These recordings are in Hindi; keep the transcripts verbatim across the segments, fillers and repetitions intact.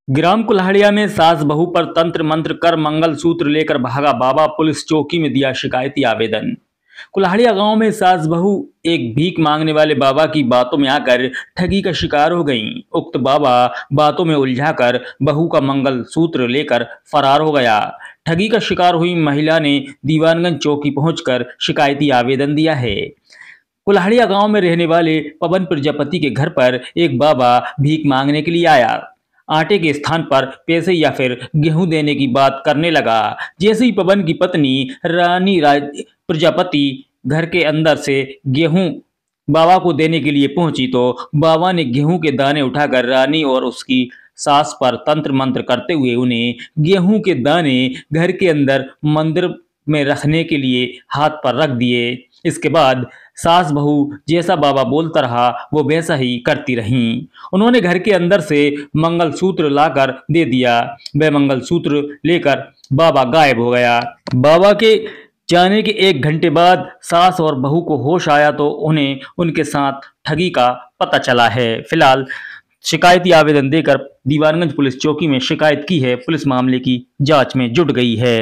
ग्राम कुल्हाड़िया में सास बहू पर तंत्र मंत्र कर मंगल सूत्र लेकर भागा बाबा, पुलिस चौकी में दिया शिकायती आवेदन। कुल्हाड़िया गांव में सास बहू एक भीख मांगने वाले बाबा की बातों में आकर ठगी का शिकार हो गईं। उक्त बाबा बातों में उलझाकर बहू का मंगल सूत्र लेकर फरार हो गया। ठगी का शिकार हुई महिला ने दीवानगंज चौकी पहुंचकर शिकायती आवेदन दिया है। कुल्हाड़िया गांव में रहने वाले पवन प्रजापति के घर पर एक बाबा भीख मांगने के लिए आया। आटे के स्थान पर पैसे या फिर गेहूं देने की बात करने लगा। जैसे ही पवन की पत्नी रानी राज प्रजापति घर के अंदर से गेहूं बाबा को देने के लिए पहुंची तो बाबा ने गेहूं के दाने उठाकर रानी और उसकी सास पर तंत्र मंत्र करते हुए उन्हें गेहूं के दाने घर के अंदर मंदिर में रखने के लिए हाथ पर रख दिए। इसके बाद सास बहू जैसा बाबा बोलता रहा वो वैसा ही करती रहीं। उन्होंने घर के अंदर से मंगल सूत्र लाकर दे दिया। वह मंगल सूत्र लेकर बाबा गायब हो गया। बाबा के जाने के एक घंटे बाद सास और बहू को होश आया तो उन्हें उनके साथ ठगी का पता चला है। फिलहाल शिकायती आवेदन देकर दीवानगंज पुलिस चौकी में शिकायत की है। पुलिस मामले की जांच में जुट गई है।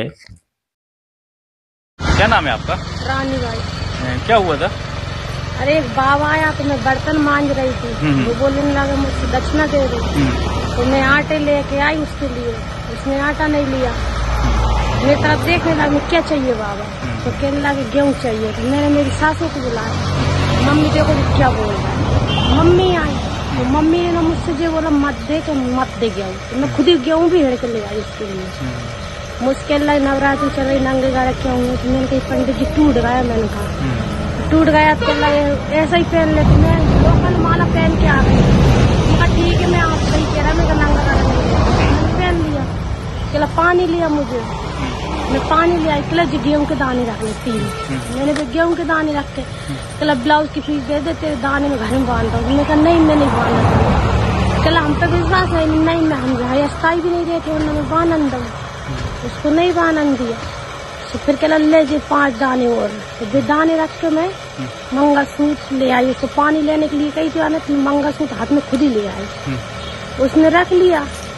क्या नाम है आपका? रानी बाई। क्या हुआ था? अरे एक बाबा आया तो मैं बर्तन मांज रही थी, वो बोलने लगा मुझसे दक्षिणा दे दो, तो मैं आटे लेके आई उसके लिए। उसने आटा नहीं लिया। मेरी तरफ देखने लगा क्या चाहिए बाबा, तो कहने लगे गेहूँ चाहिए। तो मैंने मेरी सासू को बुलाया, मम्मी देखो क्या बोल रहा है। मम्मी आई तो मम्मी ने मुझसे जो बोला मत दे तो मत दे गेहूँ, तो मैं खुद ही गेहूँ भी हेड़ के ले आई उसके लिए। मुश्किल लाई नवरात्रि चल रही, नंगे गा रखे होंगे, तो मैंने कही पंडित जी टूट गया। मैंने कहा टूट गया तो लगे ऐसा ही पहन लेते। मैं लोकल माला पहन के आ गई। कहा ठीक है मैं आप सही कह रहा, मेरा नंगा गाड़ा नहीं पहन लिया। चला पानी लिया मुझे, मैं पानी लिया। कल जी गेहूँ के दाने रख ले तीन, मैंने भी गेहूँ के दाने रख के कल ब्लाउज की फीस दे देते दाने में घर में बांध रहा हूँ। मैंने कहा नहीं मैं नहीं बांधना। चला हम पे विश्वास है नहीं, मैं हम स्थाई भी नहीं देते उन्होंने बानन दो, उसको नहीं बानन दिया। तो फिर कह ले जी पांच दाने और, तो वे दाने रख के मैं मंगल सूत्र ले आई। उसको पानी लेने के लिए कही थी आने, तो मंगल सूत्र हाथ में खुद ही ले आई। उसने रख लिया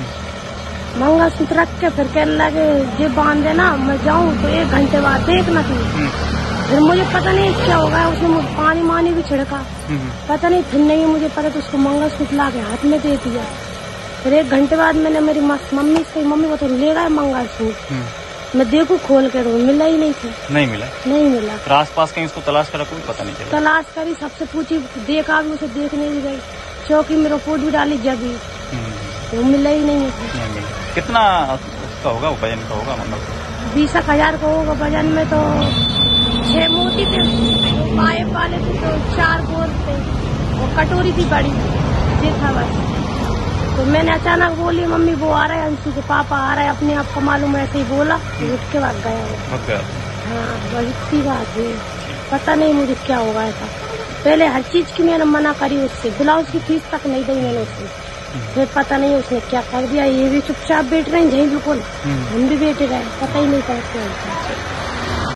मंगल सूत्र रख के, फिर कहने लगे जे बांध देना मैं जाऊं तो एक घंटे बाद देखना थी। फिर मुझे पता नहीं क्या होगा, उसने मुझे पानी मानी भी छिड़का, पता नहीं फिर नहीं मुझे पता, तो उसको मंगल सूत्र ला के हाथ में दे दिया। फिर एक घंटे बाद मैंने मेरी मम्मी से मम्मी को तो ले गए मंगल सूत्र, मैं देखूं खोल कर, मिला ही नहीं था। नहीं मिला नहीं मिला तो आस पास कहीं उसको तलाश करा, कोई पता नहीं चला? तलाश करी, सबसे पूछी, देखा भी उसे देखने भी गई, चौकी में रिपोर्ट भी डाली जब भी, वो मिला ही नहीं था। कितना उसका होगा, वजन का होगा? मतलब बीस हजार का होगा वजन में। तो छह मोती थे, पाइप वाले थे तो चार गोल थे, वो कटोरी थी बड़ी, ये था बस। तो मैंने अचानक बोली मम्मी वो आ रहा है, अंशु के पापा आ रहा है, अपने आप को मालूम ऐसे ही बोला, तो उठ के भाग गया वो। हाँ बस इतनी बात है, पता नहीं मुझे क्या होगा ऐसा। पहले हर चीज की मैंने मना करी उससे, ब्लाउज की फीस तक नहीं दी मैंने उससे। फिर पता नहीं उसने क्या कर दिया, ये भी चुपचाप बैठ रहे हैं यहीं बिल्कुल, हम भी बैठे रहे, पता ही नहीं था।